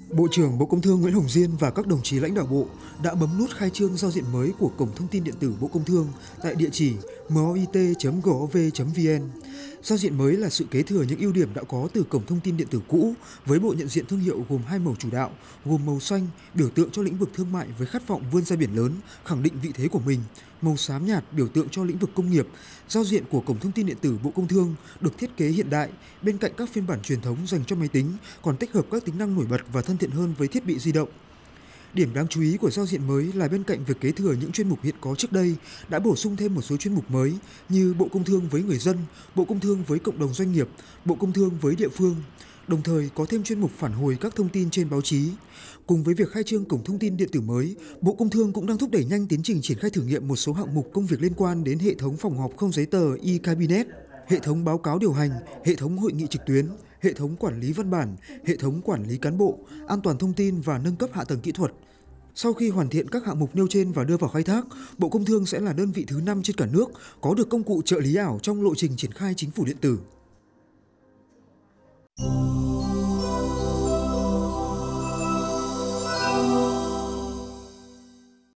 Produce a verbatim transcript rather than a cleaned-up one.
Bộ trưởng Bộ Công Thương Nguyễn Hồng Diên và các đồng chí lãnh đạo Bộ đã bấm nút khai trương giao diện mới của Cổng Thông tin Điện tử Bộ Công Thương tại địa chỉ moit chấm gov chấm vn. Giao diện mới là sự kế thừa những ưu điểm đã có từ Cổng Thông tin Điện tử cũ với bộ nhận diện thương hiệu gồm hai màu chủ đạo, gồm màu xanh biểu tượng cho lĩnh vực thương mại với khát vọng vươn ra biển lớn, khẳng định vị thế của mình, màu xám nhạt biểu tượng cho lĩnh vực công nghiệp. Giao diện của Cổng Thông tin Điện tử Bộ Công Thương được thiết kế hiện đại, bên cạnh các phiên bản truyền thống dành cho máy tính còn tích hợp các tính năng nổi bật và thân thiện hơn với thiết bị di động. Điểm đáng chú ý của giao diện mới là bên cạnh việc kế thừa những chuyên mục hiện có trước đây, đã bổ sung thêm một số chuyên mục mới như Bộ Công Thương với người dân, Bộ Công Thương với cộng đồng doanh nghiệp, Bộ Công Thương với địa phương. Đồng thời có thêm chuyên mục phản hồi các thông tin trên báo chí. Cùng với việc khai trương Cổng Thông tin Điện tử mới, Bộ Công Thương cũng đang thúc đẩy nhanh tiến trình triển khai thử nghiệm một số hạng mục công việc liên quan đến hệ thống phòng họp không giấy tờ e-Cabinet, hệ thống báo cáo điều hành, hệ thống hội nghị trực tuyến, hệ thống quản lý văn bản, hệ thống quản lý cán bộ, an toàn thông tin và nâng cấp hạ tầng kỹ thuật. Sau khi hoàn thiện các hạng mục nêu trên và đưa vào khai thác, Bộ Công Thương sẽ là đơn vị thứ năm trên cả nước có được công cụ trợ lý ảo trong lộ trình triển khai chính phủ điện tử.